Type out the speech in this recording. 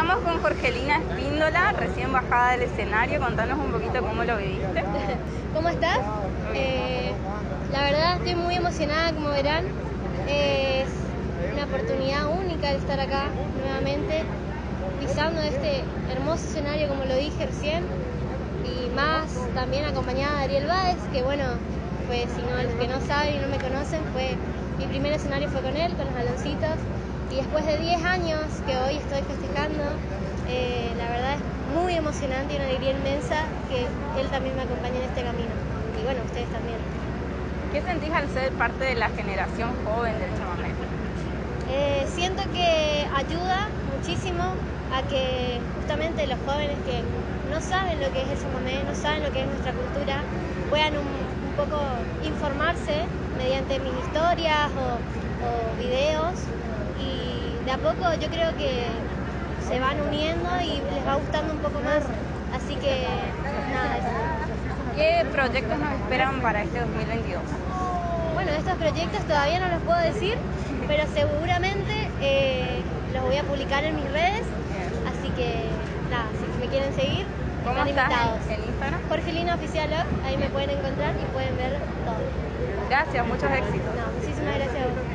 Estamos con Jorgelina Espíndola, recién bajada del escenario. Contanos un poquito cómo lo viviste. ¿Cómo estás? La verdad estoy muy emocionada, como verán. Es una oportunidad única de estar acá nuevamente, pisando este hermoso escenario, como lo dije recién, y más también acompañada de Ariel Báez, que bueno, pues si no, los que no saben y no me conocen, mi primer escenario fue con él, con los Aloncitos, y después de 10 años que hoy estoy festejando, la verdad es muy emocionante y una alegría inmensa que él también me acompañe en este camino, y bueno, ustedes también. ¿Qué sentís al ser parte de la generación joven del chamamé? Siento que ayuda muchísimo a que justamente los jóvenes que no saben lo que es el chamamé, no saben lo que es nuestra cultura, puedan un poco informarse mediante mis historias o videos, y de a poco yo creo que se van uniendo y les va gustando un poco más, así que nada, eso. ¿Qué proyectos nos esperan para este 2022? Bueno, estos proyectos todavía no los puedo decir, pero seguramente los voy a publicar en mis redes, así que nada, si me quieren seguir, ¿Cómo están estás invitados. en Instagram? Jorgelina Oficial Up, ahí me pueden encontrar y pueden ver todo. Gracias, muchos éxitos. No, muchísimas gracias a vos.